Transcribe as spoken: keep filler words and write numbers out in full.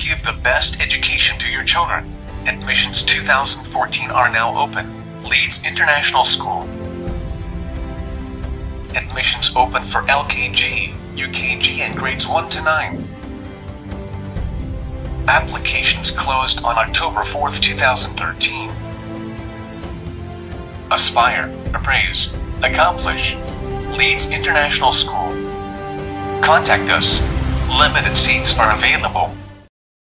give the best education to your children. Admissions two thousand fourteen are now open. Leeds International School. Admissions open for L K G, U K G and grades one to nine. Applications closed on October fourth, two thousand thirteen. Aspire, appraise, accomplish. Leeds International School. Contact us. Limited seats are available.